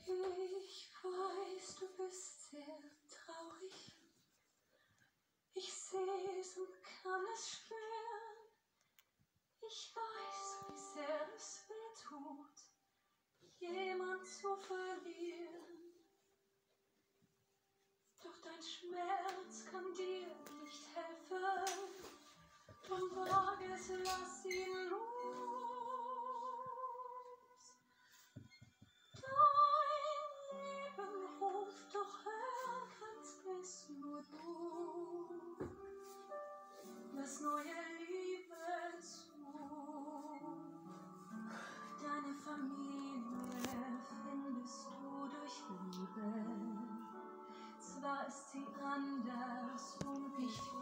Ich weiß, du bist sehr traurig. Ich sehe es und kann es spüren. Ich weiß, wie sehr es weh tut, jemand zu verlieren. Doch dein Schmerz kann dir nicht helfen. Drum wag es, lass ihn los. Dein Leben ruft, doch hören kannst es nur du. Lass neue Liebe zu. Deine Familie findest du durch Liebe. Zwar ist sie anders und nicht